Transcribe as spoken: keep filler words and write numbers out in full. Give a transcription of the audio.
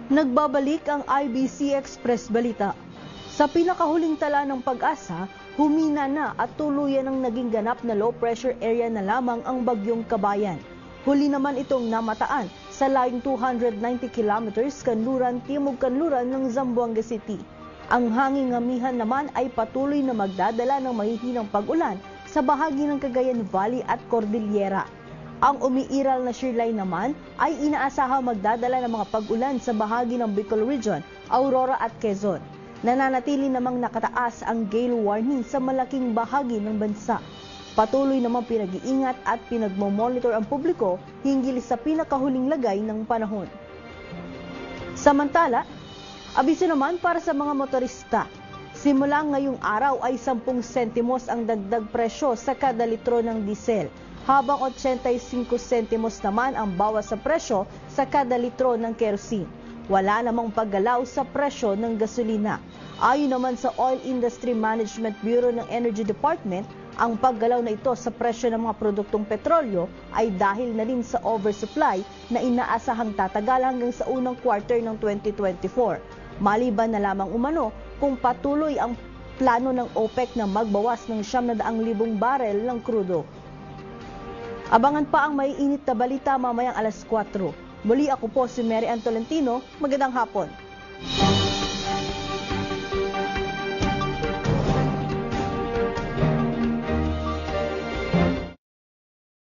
Nagbabalik ang I B C Express Balita. Sa pinakahuling tala ng Pag-asa, humina na at tuluyan ang naging ganap na low pressure area na lamang ang Bagyong Kabayan. Huli naman itong namataan sa layong two hundred ninety kilometers kanluran timog kanluran ng Zamboanga City. Ang hanging amihan naman ay patuloy na magdadala ng mahihinang pag-ulan sa bahagi ng Cagayan Valley at Cordillera. Ang umiiral na shearline naman ay inaasahang magdadala ng mga pag-ulan sa bahagi ng Bicol Region, Aurora at Quezon. Nananatili namang nakataas ang gale warning sa malaking bahagi ng bansa. Patuloy namang pinag-iingat at pinagmomonitor ang publiko hinggil sa pinakahuling lagay ng panahon. Samantala, abiso naman para sa mga motorista. Simula ngayong araw ay ten sentimos ang dagdag presyo sa kada litro ng diesel, habang eighty-five sentimos naman ang bawas sa presyo sa kada litro ng kerosene. Wala namang paggalaw sa presyo ng gasolina. Ayon naman sa Oil Industry Management Bureau ng Energy Department, ang paggalaw na ito sa presyo ng mga produktong petrolyo ay dahil na rin sa oversupply na inaasahang tatagal hanggang sa unang quarter ng twenty twenty-four. Maliban na lamang umano kung patuloy ang plano ng OPEC na magbawas ng siyam na daang libong barel ng krudo. Abangan pa ang maiinit na balita mamayang alas kwatro. Muli ako po si Mary Ann Tolentino. Magandang hapon.